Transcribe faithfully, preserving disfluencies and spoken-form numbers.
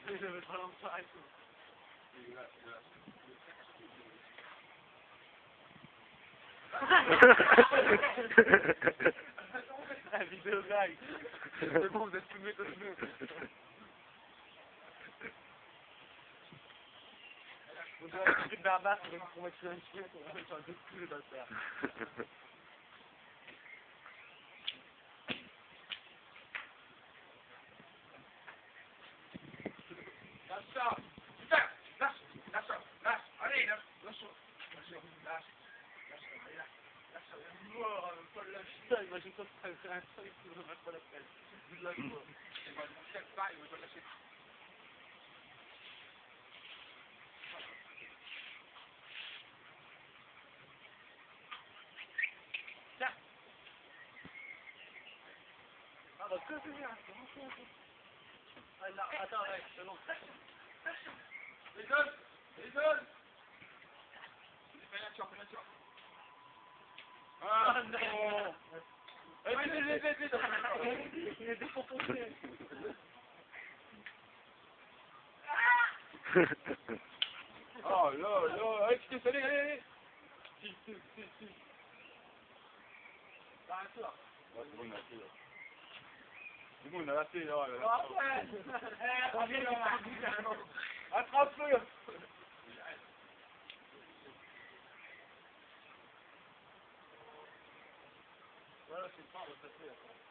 Je vais pas l'en et tout. La vidéo gag. C'est bon, vous êtes filmé comme nous. On dirait un truc barbare pour mettre sur un chien, on va mettre un peu de cul dans ça. Lâche ça. Putain, lâche, lâche ça, lâche, allez, lâche, lâche, lâche, lâche, lâche, allez, lâche, lâche, mort, Paul lâche ça, imagine toi que tu ferais un truc, tu ne veux pas la peine. Lâche-moi. Et moi, je ne pas, il veut pas lâcher. Tiens. Ah, bah, que c'est bien, c'est bon, c'est bon. Attends, ouais, c'est bon. Les jeunes, les jeunes. Fais la tueur, fais la tueur. Ah non. Vite, vite, vite, vite. Il est décomposé. Oh là là, allez, putain, allez, allez, allez. Si, si, si, si. Arrête-toi. Ouais, c'est bon, on a raté, là. C'est bon, on a raté, là. Attrape-le. Attrape-le. Voilà, c'est pas, on va passer, là.